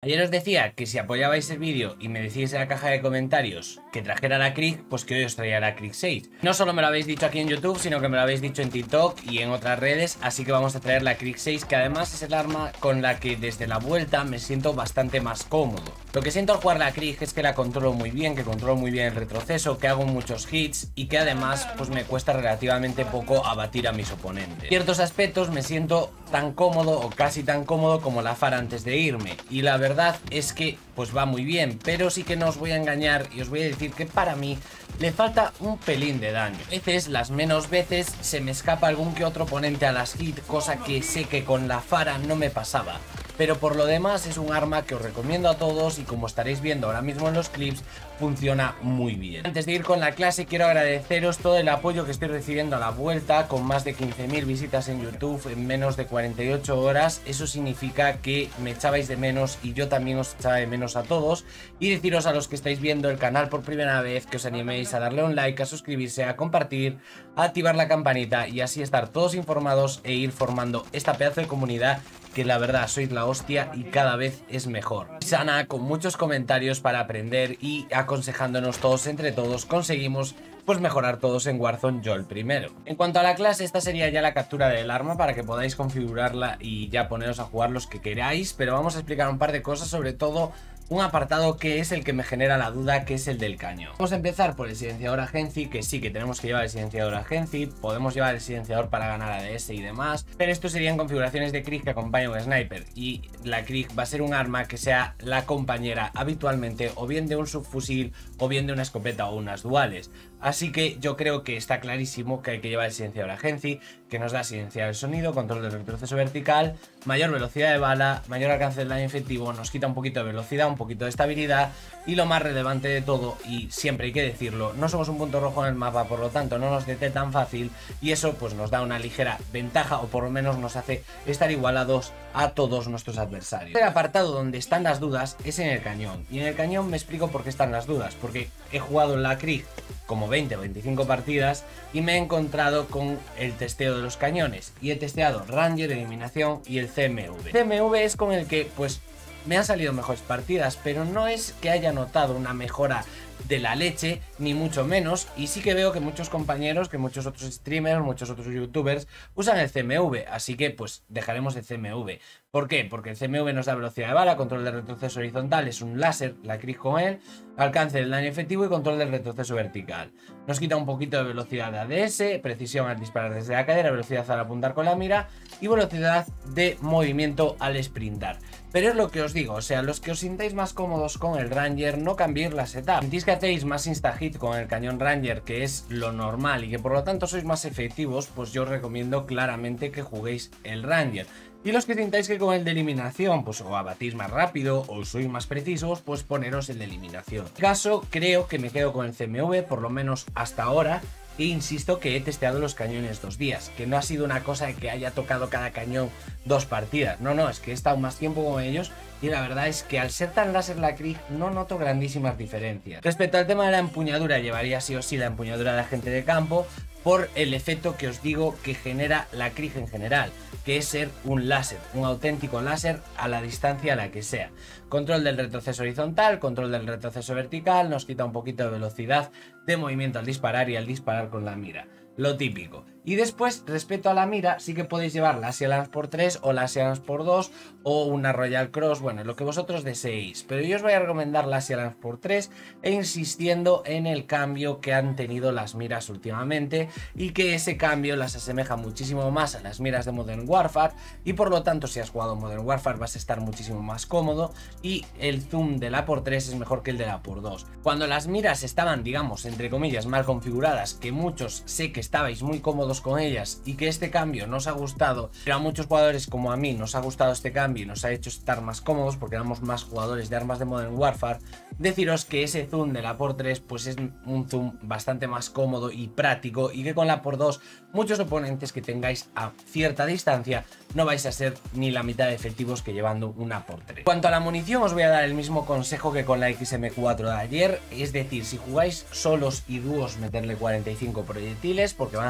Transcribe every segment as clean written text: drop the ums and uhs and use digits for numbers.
Ayer os decía que si apoyabais el vídeo y me decís en la caja de comentarios que trajera la Krig, pues que hoy os traía la Krig 6. No solo me lo habéis dicho aquí en YouTube, sino que me lo habéis dicho en TikTok y en otras redes, así que vamos a traer la Krig 6, que además es el arma con la que desde la vuelta me siento bastante más cómodo. Lo que siento al jugar la Krig es que la controlo muy bien, que controlo muy bien el retroceso, que hago muchos hits y que además pues me cuesta relativamente poco abatir a mis oponentes. En ciertos aspectos me siento tan cómodo o casi tan cómodo como la Pharah antes de irme, y la verdad es que pues va muy bien, pero sí que no os voy a engañar y os voy a decir que para mí le falta un pelín de daño. A veces, las menos veces, se me escapa algún que otro oponente a las hit, cosa que sé que con la Pharah no me pasaba. Pero por lo demás es un arma que os recomiendo a todos y, como estaréis viendo ahora mismo en los clips, funciona muy bien. Antes de ir con la clase, quiero agradeceros todo el apoyo que estoy recibiendo a la vuelta, con más de 15.000 visitas en YouTube en menos de 48 horas. Eso significa que me echabais de menos y yo también os echaba de menos a todos. Y deciros a los que estáis viendo el canal por primera vez que os animéis a darle un like, a suscribirse, a compartir, a activar la campanita y así estar todos informados e ir formando esta pedazo de comunidad que la verdad sois la hostia y cada vez es mejor, sana, con muchos comentarios para aprender y aconsejándonos todos entre todos conseguimos pues mejorar todos en Warzone, yo el primero. En cuanto a la clase, esta sería ya la captura del arma para que podáis configurarla y ya poneros a jugar los que queráis, pero vamos a explicar un par de cosas, sobre todo un apartado que es el que me genera la duda, que es el del cañón. Vamos a empezar por el silenciador agency, que sí que tenemos que llevar el silenciador agency, podemos llevar el silenciador para ganar ADS y demás, pero esto serían configuraciones de Krig que acompaña un sniper, y la Krig va a ser un arma que sea la compañera habitualmente o bien de un subfusil o bien de una escopeta o unas duales. Así que yo creo que está clarísimo que hay que llevar el silenciador agency, que nos da silenciar el sonido, control del retroceso vertical, mayor velocidad de bala, mayor alcance del daño efectivo, nos quita un poquito de velocidad, un poquito de estabilidad, y lo más relevante de todo, y siempre hay que decirlo, no somos un punto rojo en el mapa, por lo tanto no nos detecta tan fácil, y eso pues nos da una ligera ventaja, o por lo menos nos hace estar igualados a todos nuestros adversarios. El apartado donde están las dudas es en el cañón, y en el cañón me explico por qué están las dudas, porque he jugado en la Krig como 20 o 25 partidas y me he encontrado con el testeo de los cañones, y he testeado Ranger, eliminación y el CMV. CMV es con el que pues me han salido mejores partidas, pero no es que haya notado una mejora de la leche, ni mucho menos, y sí que veo que muchos compañeros, que muchos otros streamers, muchos otros youtubers usan el CMV, así que pues dejaremos el CMV. ¿Por qué? Porque el CMV nos da velocidad de bala, control de retroceso horizontal, es un láser, la Krig con él, alcance del daño efectivo y control del retroceso vertical. Nos quita un poquito de velocidad de ADS, precisión al disparar desde la cadera, velocidad al apuntar con la mira y velocidad de movimiento al sprintar. Pero es lo que os digo, o sea, los que os sintáis más cómodos con el Ranger, no cambiéis la setup. Sentís que hacéis más insta-hit con el cañón Ranger, que es lo normal, y que por lo tanto sois más efectivos, pues yo os recomiendo claramente que juguéis el Ranger. Y los que sintáis que con el de eliminación, pues o abatís más rápido o sois más precisos, pues poneros el de eliminación. En mi caso, creo que me quedo con el CMV, por lo menos hasta ahora. E insisto que he testeado los cañones 2 días, que no ha sido una cosa de que haya tocado cada cañón 2 partidas. No, es que he estado más tiempo con ellos y la verdad es que al ser tan láser la Krig no noto grandísimas diferencias. Respecto al tema de la empuñadura, llevaría sí o sí la empuñadura de agente de campo, por el efecto que os digo que genera la Krig en general, que es ser un láser, un auténtico láser a la distancia a la que sea. Control del retroceso horizontal, control del retroceso vertical, nos quita un poquito de velocidad de movimiento al disparar y al disparar con la mira, lo típico. Y después, respecto a la mira, sí que podéis llevar la Asia Lance por 3 o la Asia Lance por 2 o una Royal Cross, bueno, lo que vosotros deseéis. Pero yo os voy a recomendar la Asia Lance por 3 e insistiendo en el cambio que han tenido las miras últimamente, y que ese cambio las asemeja muchísimo más a las miras de Modern Warfare, y por lo tanto si has jugado Modern Warfare vas a estar muchísimo más cómodo, y el zoom de la por 3 es mejor que el de la por 2. Cuando las miras estaban, digamos, entre comillas, mal configuradas, que muchos sé que estabais muy cómodos con ellas y que este cambio nos ha gustado, pero a muchos jugadores como a mí nos ha gustado este cambio y nos ha hecho estar más cómodos porque éramos más jugadores de armas de Modern Warfare, deciros que ese zoom de la por 3 pues es un zoom bastante más cómodo y práctico, y que con la por 2 muchos oponentes que tengáis a cierta distancia no vais a ser ni la mitad de efectivos que llevando una por 3. En cuanto a la munición, os voy a dar el mismo consejo que con la XM4 de ayer, es decir, si jugáis solos y dúos, meterle 45 proyectiles porque van a ser más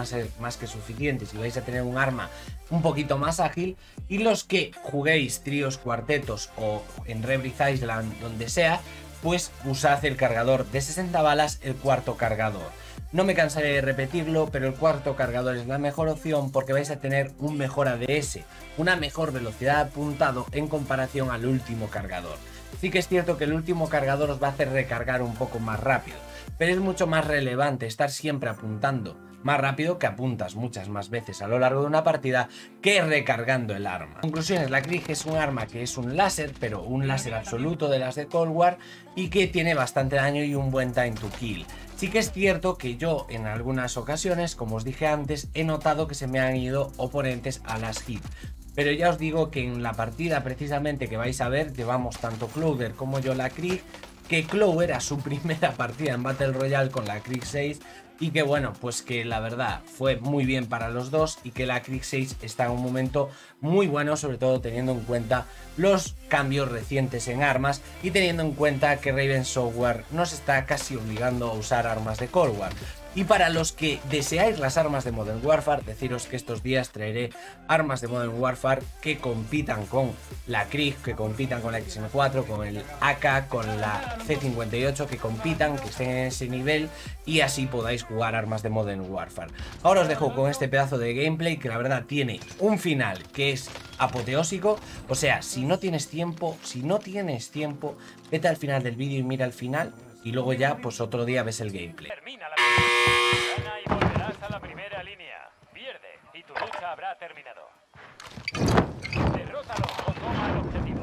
más que suficientes y vais a tener un arma un poquito más ágil. Y los que juguéis tríos, cuartetos o en Rebirth Island, donde sea, pues usad el cargador de 60 balas, el cuarto cargador. No me cansaré de repetirlo, pero el cuarto cargador es la mejor opción porque vais a tener un mejor ADS, una mejor velocidad de apuntado en comparación al último cargador. Sí que es cierto que el último cargador os va a hacer recargar un poco más rápido, pero es mucho más relevante estar siempre apuntando más rápido, que apuntas muchas más veces a lo largo de una partida, que recargando el arma. Conclusiones: la Krig es un arma que es un láser, pero un láser absoluto de las de Cold War, y que tiene bastante daño y un buen time to kill. Sí que es cierto que yo en algunas ocasiones, como os dije antes, he notado que se me han ido oponentes a las hit. Pero ya os digo que en la partida precisamente que vais a ver, llevamos tanto Clover como yo la Krig, que Clover a su primera partida en Battle Royale con la Krig 6, y que bueno, pues que la verdad fue muy bien para los dos, y que la Krig 6 está en un momento muy bueno, sobre todo teniendo en cuenta los cambios recientes en armas y teniendo en cuenta que Raven Software nos está casi obligando a usar armas de Cold War. Y para los que deseáis las armas de Modern Warfare, deciros que estos días traeré armas de Modern Warfare que compitan con la Krig, que compitan con la XM4, con el AK, con la C58, que compitan, que estén en ese nivel, y así podáis jugar armas de Modern Warfare. Ahora os dejo con este pedazo de gameplay que la verdad tiene un final que es apoteósico. O sea, si no tienes tiempo, vete al final del vídeo y mira el final, y luego ya pues otro día ves el gameplay. Termina la partida. Gana y volverás a la primera línea. Pierde y tu lucha habrá terminado. Derrótalo o toma el objetivo.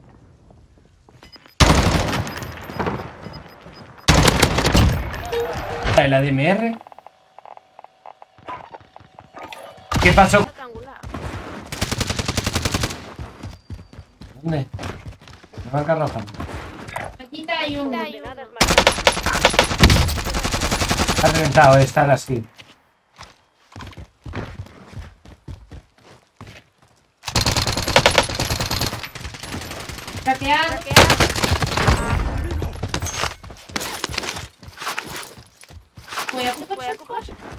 ¿El ADMR? ¿Qué pasó? ¿Dónde? La marca roja. Aquí hay un... Está reventado, está la skin. Craquear. Voy a coger.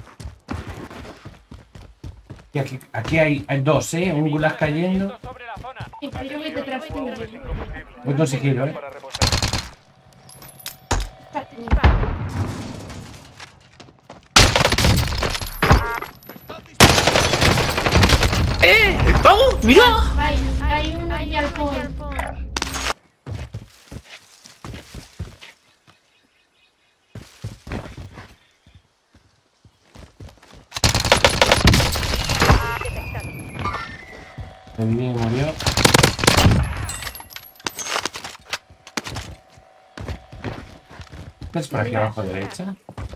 Y aquí hay dos, un gulag cayendo. Sobre la zona. Sí, pero yo voy detrás tuyo. Voy con sigilo, Para reposar. ¡El pavo! ¡Mira! Hay uno ahí al fondo. El niño murió. ¿Qué es por aquí abajo derecha?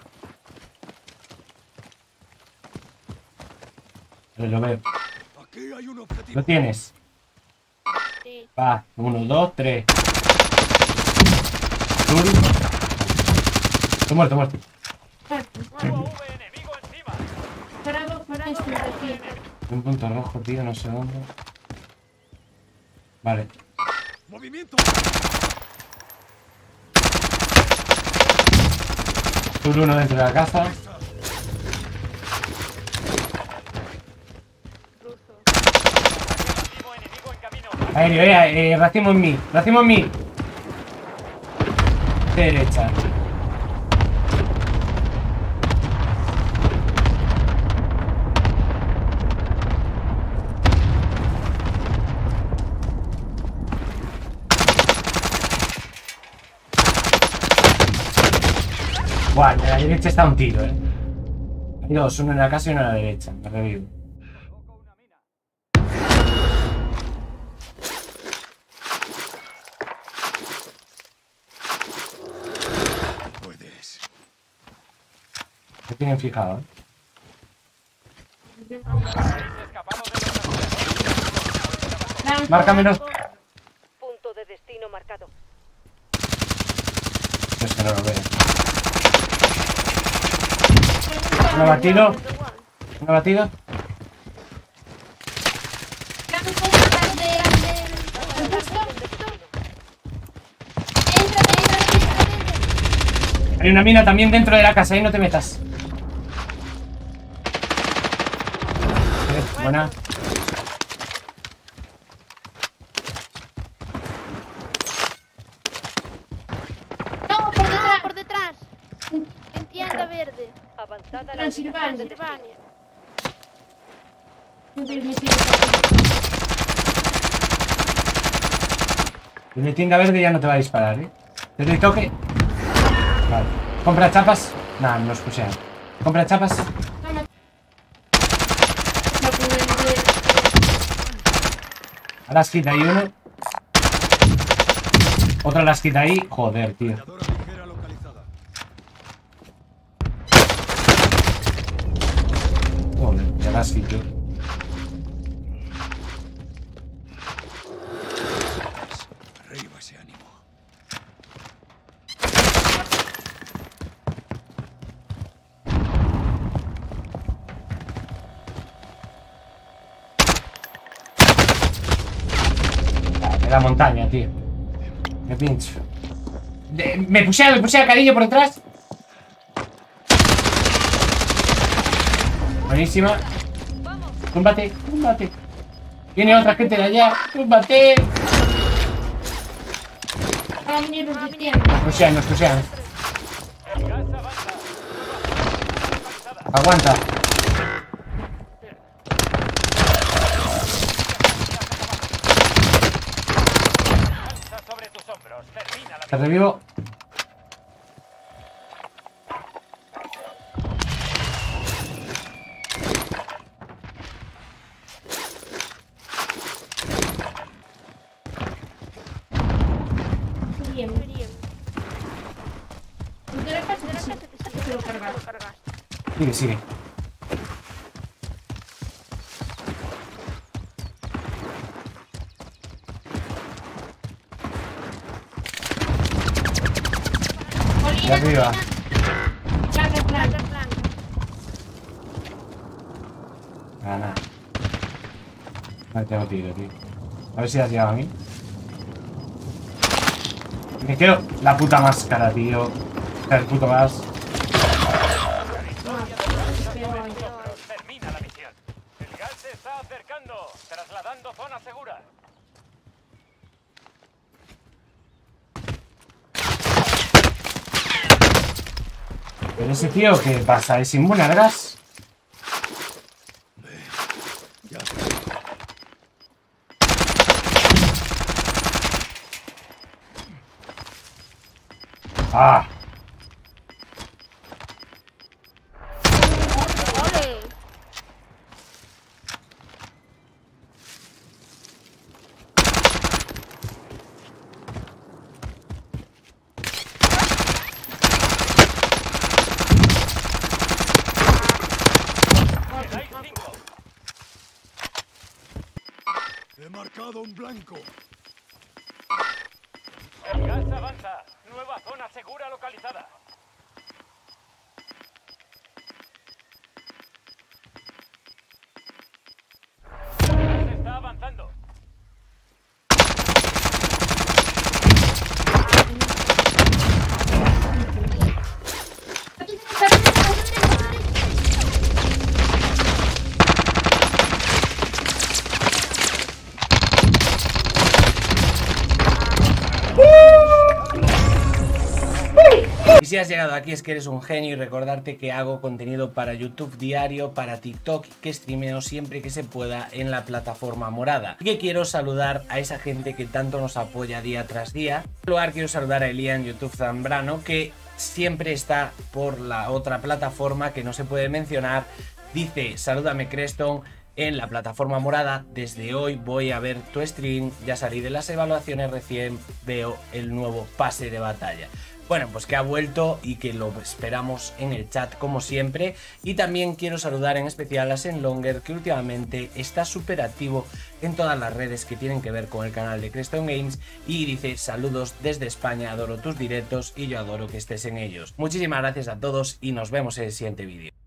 Lo veo. ¿Lo tienes? Sí. Va, 1, 2, 3. Estoy muerto. Nuevo enemigo encima. Para esto de aquí. Un punto rojo, tío, no sé dónde. Vale. Movimiento. Sur 1 dentro de la casa. Enemigo en camino. Aéreo, racimo en mí. De derecha. Buah, de la derecha está un tiro, Hay dos, uno en la casa y uno en la derecha. Me revivo. Puedes. Me tienen fijado, Escapado de los Márcamelo. Punto de destino marcado. Es que no lo veo. ¿Me ha batido? ¿Me ha batido? Hay una mina también dentro de la casa, ahí no te metas. Buena. No, por detrás. Por detrás. En tienda verde. Avanzada la Transilvania. Transilvania. En tienda verde ya no te va a disparar, ¿eh? ¿Te doy toque? Vale. ¿Compra chapas? Nah, no los pusieron. ¿Compra chapas? Ahora las quita ahí uno. Otra las quita ahí. Joder, tío. Joder, ya las quito. Arriba ese ánimo. De la montaña, tío. Me pincho. Me pusea cariño por detrás. Buenísima. Túmbate, túmbate. Viene otra gente de allá. Túmbate. Ahora venir los de tienda. Nos pushean, nos pushean. Gas avanza. Aguanta. Lanza sobre tus hombros. Termina la Te revivo. Bien. Bien. De la casa De la sí. casa te Te sigue. lo cargas. Lo cargas. Sigue, sigue. De arriba. Placa, placa. Plan. Nada. No tengo tiro, tío. A ver si has llegado a mí. Me quedo la puta máscara, tío. El puto gas. Termina la misión. El gas se está acercando. Trasladando zona segura. Pero ese tío, ¿qué pasa? ¿Es inmune al gas? Ya. ¡Ah! Ole. Quedáis 5. He marcado un blanco. El gas avanza. Nueva zona segura localizada. El gas está avanzando. Y si has llegado aquí es que eres un genio y recordarte que hago contenido para YouTube diario, para TikTok, que streameo siempre que se pueda en la plataforma morada. Y que quiero saludar a esa gente que tanto nos apoya día tras día. En primer lugar quiero saludar a Elian YouTube Zambrano, que siempre está por la otra plataforma que no se puede mencionar. Dice, salúdame Creston. En la plataforma morada, desde hoy voy a ver tu stream, ya salí de las evaluaciones recién, veo el nuevo pase de batalla. Bueno, pues que ha vuelto y que lo esperamos en el chat como siempre. Y también quiero saludar en especial a Senlonger, que últimamente está súper activo en todas las redes que tienen que ver con el canal de Creston Games. Y dice, saludos desde España, adoro tus directos y yo adoro que estés en ellos. Muchísimas gracias a todos y nos vemos en el siguiente vídeo.